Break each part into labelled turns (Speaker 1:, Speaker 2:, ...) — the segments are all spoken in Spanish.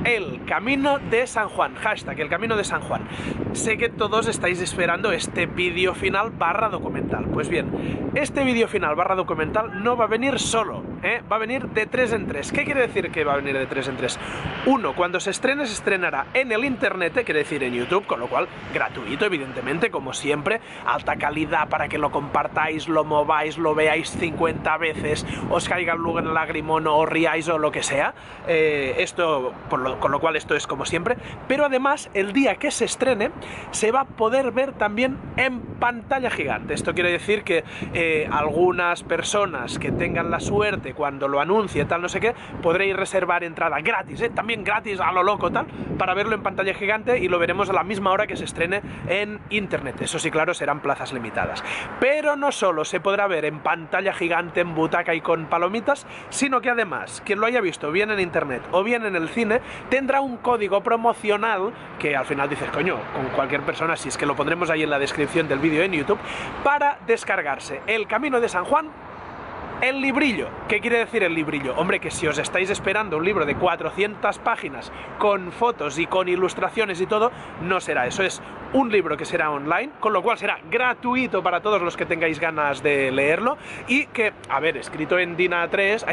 Speaker 1: El Camino de San Juan, hashtag El Camino de San Juan. Sé que todos estáis esperando este vídeo final barra documental. Pues bien, este vídeo final barra documental no va a venir solo, va a venir de 3 en 3. ¿Qué quiere decir que va a venir de 3 en 3? Uno, cuando se estrenará en el internet, quiere decir en YouTube, con lo cual gratuito, evidentemente, como siempre, alta calidad para que lo compartáis, lo mováis, lo veáis 50 veces, os caiga luego en el lagrimón o os riáis o lo que sea. Con lo cual esto es como siempre, pero además el día que se estrene se va a poder ver también en pantalla gigante. Esto quiere decir que algunas personas que tengan la suerte cuando lo anuncie tal no sé qué, podréis reservar entrada gratis, también gratis a lo loco tal, para verlo en pantalla gigante y lo veremos a la misma hora que se estrene en internet. Eso sí, claro, serán plazas limitadas. Pero no solo se podrá ver en pantalla gigante, en butaca y con palomitas, sino que además quien lo haya visto bien en internet o bien en el cine tendrá un código promocional que al final dices, coño, con cualquier persona, si es que lo pondremos ahí en la descripción del vídeo en YouTube, para descargarse El Camino de San Juan, el librillo. ¿Qué quiere decir el librillo? Hombre, que si os estáis esperando un libro de 400 páginas con fotos y con ilustraciones y todo, no será eso. Es un libro que será online, con lo cual será gratuito para todos los que tengáis ganas de leerlo y que, a ver, escrito en DIN A3,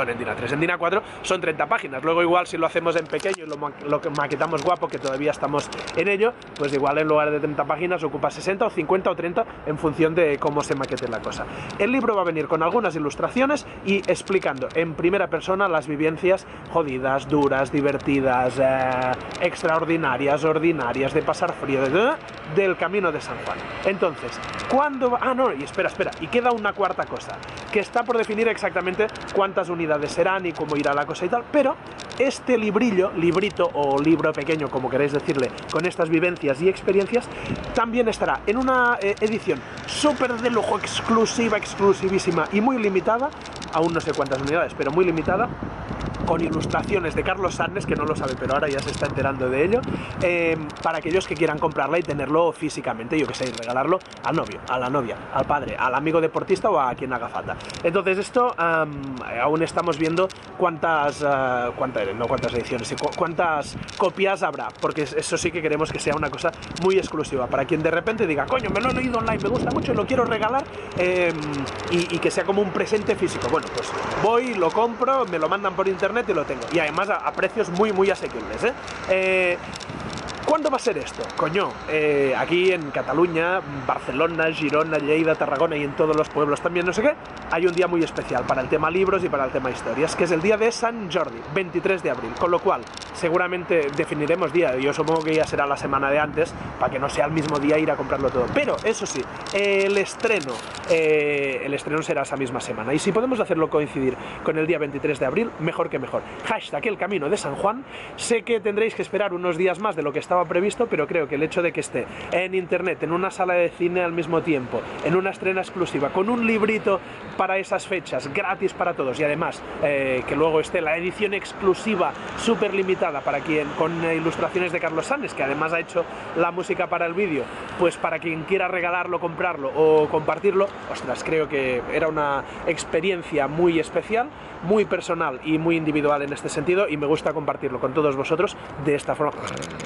Speaker 1: en DIN A4 son 30 páginas. Luego igual si lo hacemos en pequeño y lo maquetamos guapo, que todavía estamos en ello, pues igual en lugar de 30 páginas ocupa 60 o 50 o 30 en función de cómo se maquete la cosa. El libro va a venir con algunas ilustraciones y explicando en primera persona las vivencias jodidas, duras, divertidas, extraordinarias, ordinarias, de pasar frío, del Camino de San Juan. Entonces, ¿cuándo va? Ah, no, y espera, y queda una cuarta cosa, que está por definir exactamente cuántas unidades serán y cómo irá la cosa y tal, pero este librito o libro pequeño, como queréis decirle, con estas vivencias y experiencias, también estará en una edición súper de lujo, exclusivísima y muy limitada, aún no sé cuántas unidades, pero muy limitada, con ilustraciones de Carlos Sarnes, que no lo sabe, pero ahora ya se está enterando de ello, para aquellos que quieran comprarla y tenerlo físicamente, yo que sé, y regalarlo al novio, a la novia, al padre, al amigo deportista o a quien haga falta. Entonces esto, aún estamos viendo cuántas ediciones, cuántas copias habrá, porque eso sí que queremos que sea una cosa muy exclusiva, para quien de repente diga, coño, me lo he leído online, me gusta mucho y lo quiero regalar, y que sea como un presente físico. Bueno, pues voy, lo compro, me lo mandan por internet y lo tengo, y además a precios muy asequibles, ¿Cuándo va a ser esto? Coño, aquí en Cataluña, Barcelona, Girona, Lleida, Tarragona y en todos los pueblos también, no sé qué, hay un día muy especial para el tema libros y para el tema historias, que es el día de Sant Jordi, 23 de abril, con lo cual seguramente definiremos día, yo supongo que ya será la semana de antes, para que no sea el mismo día ir a comprarlo todo, pero eso sí, el estreno será esa misma semana, y si podemos hacerlo coincidir con el día 23 de abril, mejor que mejor. Hashtag El Camino de San Juan. Sé que tendréis que esperar unos días más de lo que estaba previsto, pero creo que el hecho de que esté en internet, en una sala de cine al mismo tiempo, en una estrena exclusiva, con un librito para esas fechas, gratis para todos, y además que luego esté la edición exclusiva súper limitada para quien, con ilustraciones de Carlos Sarnes, que además ha hecho la música para el vídeo, pues para quien quiera regalarlo, comprarlo o compartirlo, ostras, creo que era una experiencia muy especial, muy personal y muy individual en este sentido, y me gusta compartirlo con todos vosotros de esta forma.